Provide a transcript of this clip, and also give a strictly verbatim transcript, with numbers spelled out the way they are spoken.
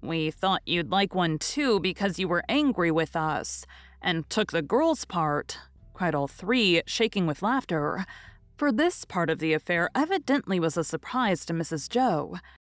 We thought you'd like one too because you were angry with us and took the girl's part," cried all three, shaking with laughter. For this part of the affair evidently was a surprise to Missus Joe.